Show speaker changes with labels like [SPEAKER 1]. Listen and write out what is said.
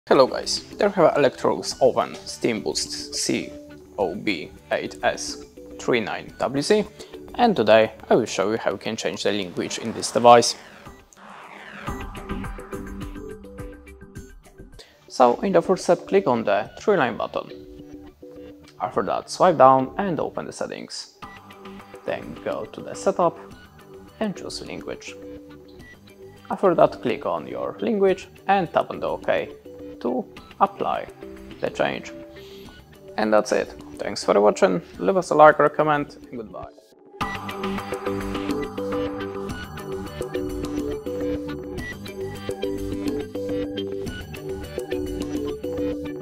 [SPEAKER 1] Hello guys, there we have Electrolux oven SteamBoost COB8S39WZ, and today I will show you how you can change the language in this device. So in the first step, click on the 3-line button. After that, swipe down and open the settings. Then go to the setup and choose language. After that, click on your language and tap on the OK to apply the change. And that's it. Thanks for watching, leave us a like or a comment, and goodbye.